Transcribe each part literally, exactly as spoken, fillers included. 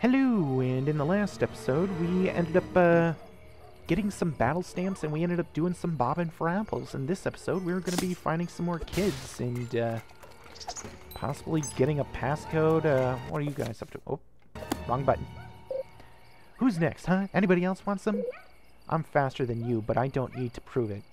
Hello, and in the last episode, we ended up uh, getting some battle stamps, and we ended up doing some bobbing for apples. In this episode, we're going to be finding some more kids, and uh, possibly getting a passcode. Uh, what are you guys up to? Oh, wrong button. Who's next, huh? Anybody else want some? I'm faster than you, but I don't need to prove it.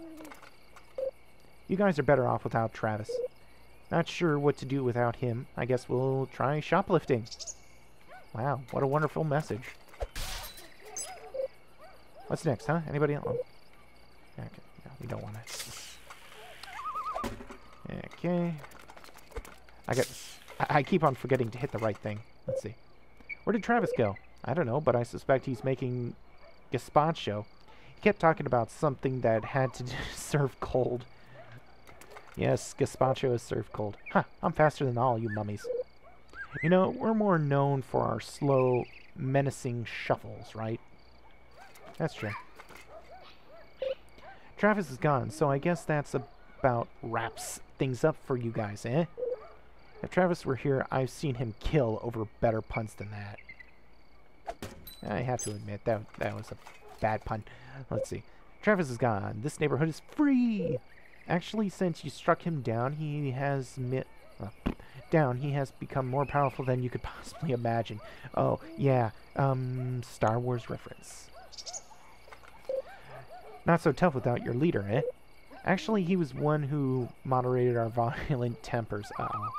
You guys are better off without Travis. Not sure what to do without him. I guess we'll try shoplifting. Wow, what a wonderful message. What's next, huh? Anybody else? Oh. Okay, no, we don't want to. Okay. I got. I, I keep on forgetting to hit the right thing. Let's see. Where did Travis go? I don't know, but I suspect he's making gazpacho. He kept talking about something that had to serve cold. Yes, gazpacho is served cold. Huh, I'm faster than all you mummies. You know, we're more known for our slow, menacing shuffles, right? That's true. Travis is gone, so I guess that's about wraps things up for you guys, eh? If Travis were here, I've seen him kill over better puns than that. I have to admit, that, that was a bad pun. Let's see. Travis is gone. This neighborhood is free! Actually, since you struck him down, he has mi- uh, down, he has become more powerful than you could possibly imagine. Oh, yeah, um, Star Wars reference. Not so tough without your leader, eh? Actually, he was one who moderated our violent tempers. Uh-oh.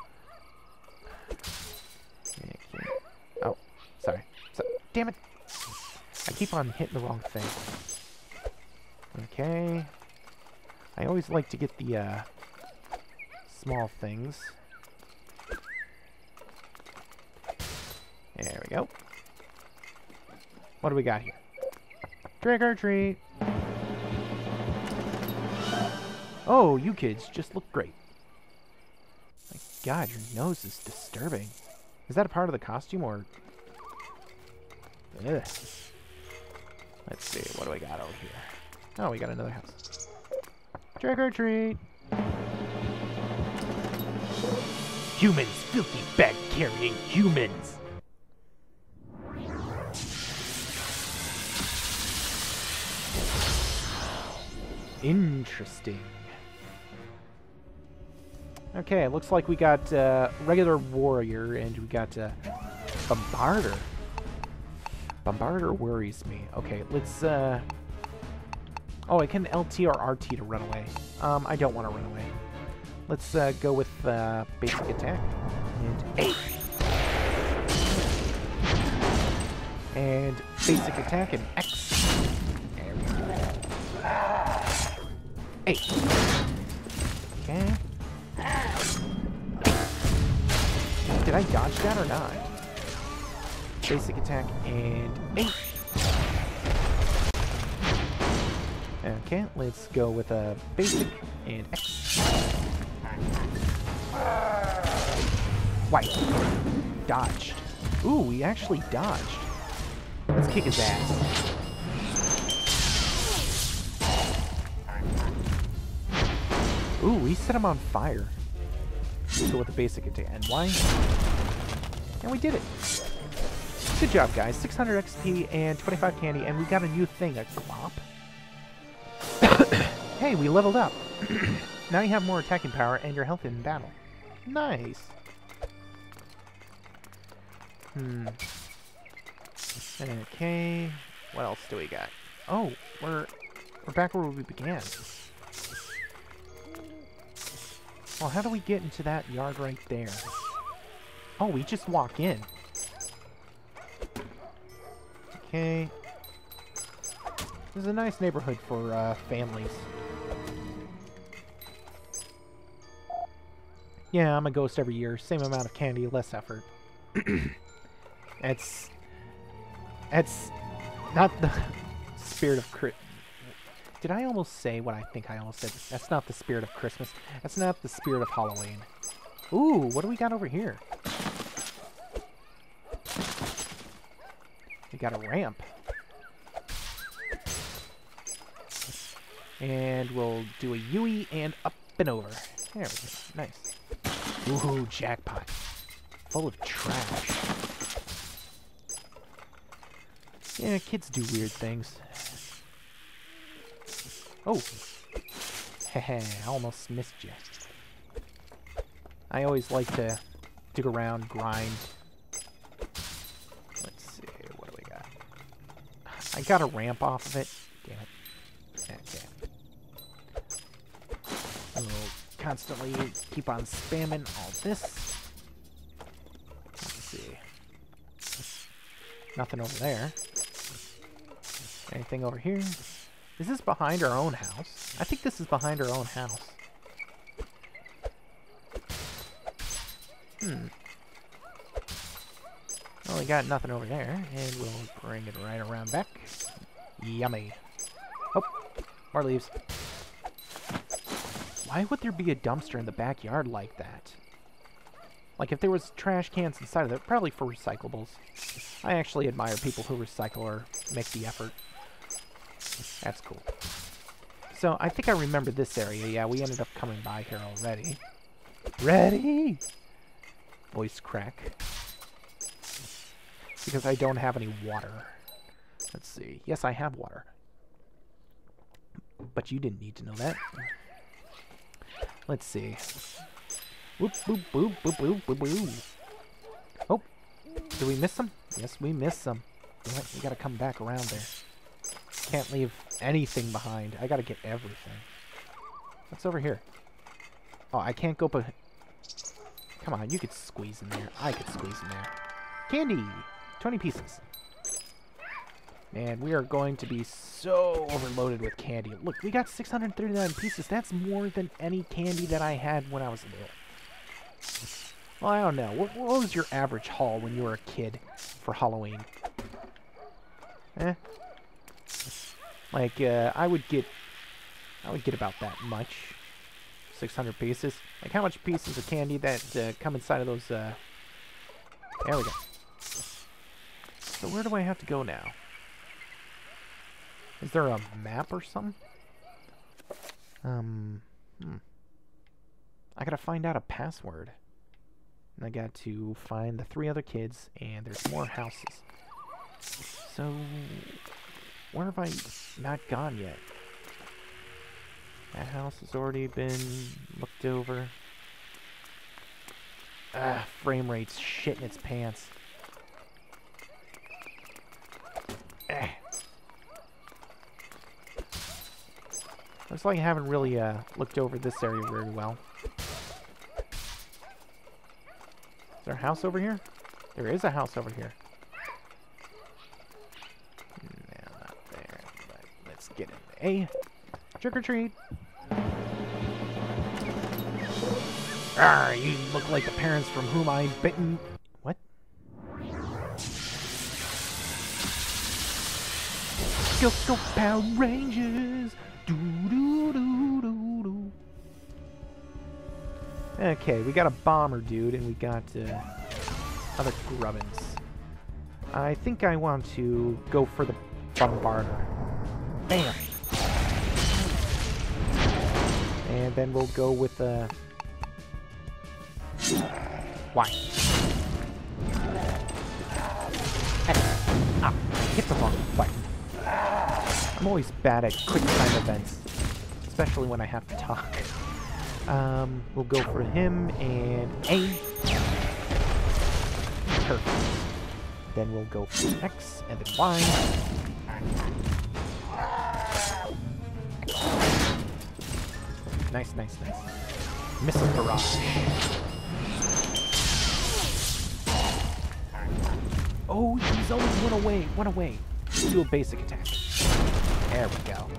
Okay. Oh, sorry. So, damn it! I keep on hitting the wrong thing. Okay. I always like to get the, uh, small things. There we go. What do we got here? Trick or treat! Oh, you kids just look great. My God, your nose is disturbing. Is that a part of the costume, or... Ugh. Let's see, what do we got over here? Oh, we got another house. Trick or treat! Humans! Filthy, bag-carrying humans! Interesting. Okay, it looks like we got uh, regular warrior and we got uh, bombarder. Bombarder worries me. Okay, let's. Uh... Oh, I can L T or R T to run away. Um, I don't want to run away. Let's uh, go with uh, basic attack and eight. And basic attack and X. There we go. Eight. Okay. Did I dodge that or not? Basic attack and eight. Okay, let's go with a basic and X. White. Dodged. Ooh, we actually dodged. Let's kick his ass. Ooh, we set him on fire. Let's go with the basic attack. And why? And we did it. Good job, guys. six hundred X P and twenty-five candy, and we got a new thing, a glop. Hey, we leveled up. Now you have more attacking power and your health in battle. Nice. Hmm. Okay. What else do we got? Oh, we're we're back where we began. Well, how do we get into that yard right there? Oh, we just walk in. Okay. This is a nice neighborhood for uh, families. Yeah, I'm a ghost every year. Same amount of candy, less effort. It's... It's not the spirit of Christmas. Did I almost say what I think I almost said? That's not the spirit of Christmas. That's not the spirit of Halloween. Ooh, what do we got over here? We got a ramp. And we'll do a Yui and up and over. There we go. Nice. Ooh, jackpot. Full of trash. Yeah, kids do weird things. Oh! Heh, I almost missed you. I always like to dig around, grind. Let's see, what do we got? I got a ramp off of it. Damn it. Okay. I will constantly keep on spamming all this. Let's see. Nothing over there. Anything over here? Is this behind our own house? I think this is behind our own house. Hmm. Well, we got nothing over there, and we'll bring it right around back. Yummy. Oh, more leaves. Why would there be a dumpster in the backyard like that? Like, if there was trash cans inside of it, probably for recyclables. I actually admire people who recycle or make the effort. That's cool. So, I think I remember this area. Yeah, we ended up coming by here already. Ready? Voice crack. Because I don't have any water. Let's see. Yes, I have water. But you didn't need to know that. Let's see. Whoop, boop, boop, boop, boop, boop, boop. Oh, did we miss some? Yes, we missed some. Damn it, we gotta come back around there. Can't leave anything behind. I gotta get everything. What's over here? Oh, I can't go, but... Come on, you could squeeze in there. I could squeeze in there. Candy! twenty pieces. Man, we are going to be so overloaded with candy. Look, we got six hundred thirty-nine pieces. That's more than any candy that I had when I was little. Well, I don't know. What, what was your average haul when you were a kid for Halloween? Eh? Like, uh, I would get... I would get about that much. six hundred pieces. Like, how much pieces of candy that uh, come inside of those, uh... There we go. So where do I have to go now? Is there a map or something? Um, hmm. I gotta find out a password. And I got to find the three other kids, and there's more houses. So, where have I not gone yet? That house has already been looked over. Ah, frame rate's shit in its pants. Eh. Looks like I haven't really uh, looked over this area very well. Is there a house over here? There is a house over here. No, not there. But let's get in. A trick or treat. Arr, you look like the parents from whom I bitten. What? Go, go, Power Rangers! Do, do, do, do, do. Okay, we got a bomber dude, and we got uh, other grubbins. I think I want to go for the bombarder. Bam! And then we'll go with uh, why? Ah, hit the wrong button. I'm always bad at quick time events, especially when I have to talk. Um, we'll go for him and A. Perfect. Then we'll go for X and then Y. Nice, nice, nice. Missile barrage. Oh, he's always one away, one away. Do a basic attack. There we go.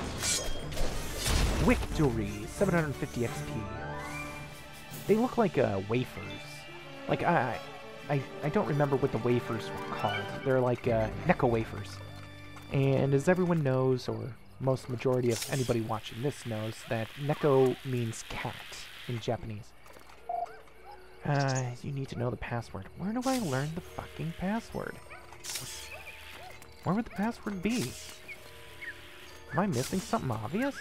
Victory, seven hundred fifty X P. They look like uh, wafers. Like, I, I, I don't remember what the wafers were called. They're like uh, Necco wafers. And as everyone knows, or most majority of anybody watching this knows, that Necco means cat in Japanese. Uh, you need to know the password. Where do I learn the fucking password? Where would the password be? Am I missing something obvious?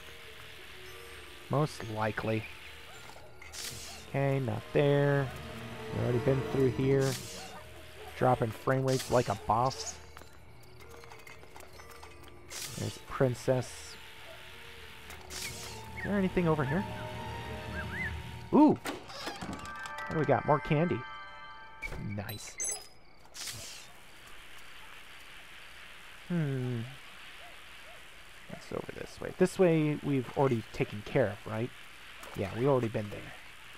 Most likely. Okay, not there. We've already been through here. Dropping frame rates like a boss. There's Princess. Is there anything over here? Ooh! What do we got? More candy. Nice. Hmm. Let's over this way. This way we've already taken care of, right? Yeah, we've already been there.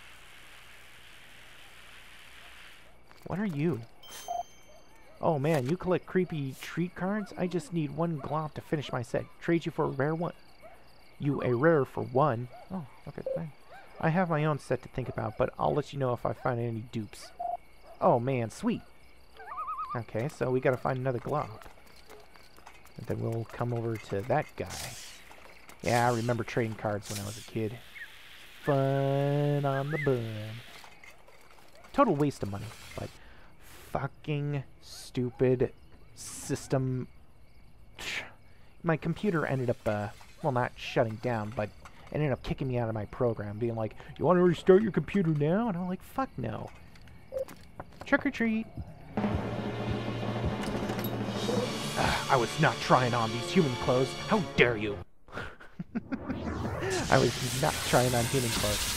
What are you? Oh man, you collect creepy treat cards? I just need one glop to finish my set. Trade you for a rare one. You a rare for one. Oh, okay, fine. I have my own set to think about, but I'll let you know if I find any dupes. Oh man, sweet. Okay, so we gotta find another glop. And then we'll come over to that guy. Yeah, I remember trading cards when I was a kid. Fun on the bun. Total waste of money, but fucking stupid system. My computer ended up, uh, well, not shutting down, but ended up kicking me out of my program, being like, you want to restart your computer now? And I'm like, fuck no. Trick or treat. Uh, I was not trying on these human clothes. How dare you? I was not trying on human clothes.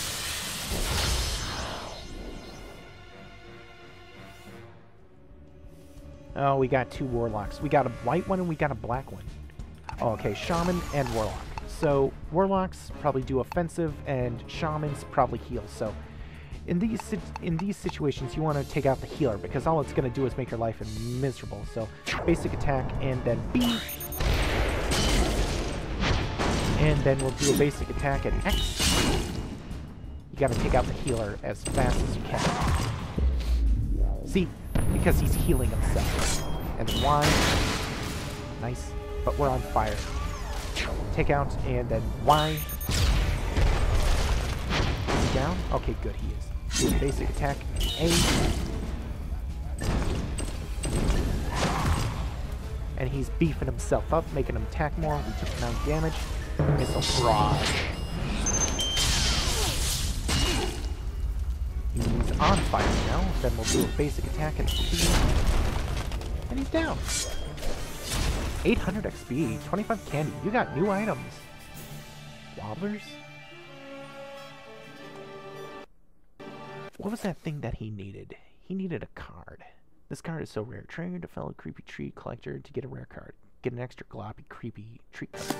Oh, we got two warlocks. We got a white one and we got a black one. Oh, okay, shaman and warlock. So warlocks probably do offensive and shamans probably heal. So in these in these situations, you want to take out the healer because all it's going to do is make your life miserable. So basic attack and then B. And then we'll do a basic attack at X. You got to take out the healer as fast as you can. See? Because he's healing himself. And then Y. Nice. But we're on fire. Take out, and then Y. Is he down? Okay, good, he is. Do a basic attack. A. And he's beefing himself up, making him attack more. We took him out damage. Missile barrage. He's on fire now. Then we'll do a basic attack at speed. And he's down. eight hundred X P, twenty-five candy. You got new items. Wobblers? What was that thing that he needed? He needed a card. This card is so rare. Trigger to fellow creepy tree collector to get a rare card. Get an extra gloppy creepy tree card.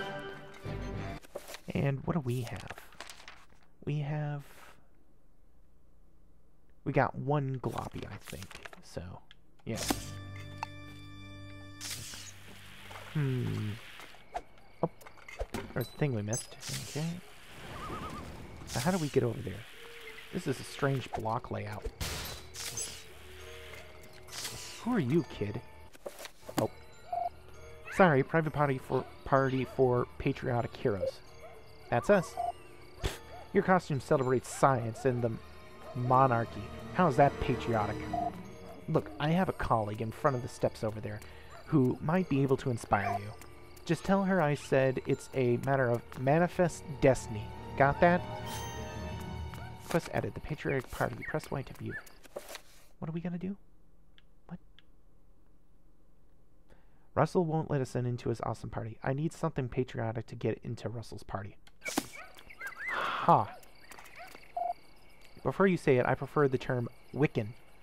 And what do we have? We have... We got one gloppy, I think. So, yeah. Hmm. Oh, there's the thing we missed. Okay. Now how do we get over there? This is a strange block layout. Who are you, kid? Oh. Sorry, private party for party for patriotic heroes. That's us. Pfft, your costume celebrates science and the monarchy. How's that patriotic? Look, I have a colleague in front of the steps over there who might be able to inspire you. Just tell her I said it's a matter of manifest destiny. Got that? Press edit. The patriotic party. Press Y to view. What are we gonna do? What? Russell won't let us in into his awesome party. I need something patriotic to get into Russell's party. Ha. Before you say it, I prefer the term Wiccan.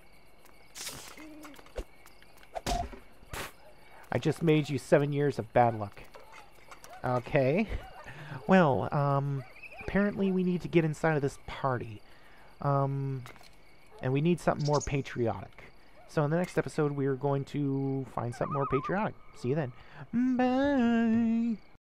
I just made you seven years of bad luck. Okay. Well, um, apparently we need to get inside of this party. Um, and we need something more patriotic. So in the next episode, we're going to find something more patriotic. See you then. Bye!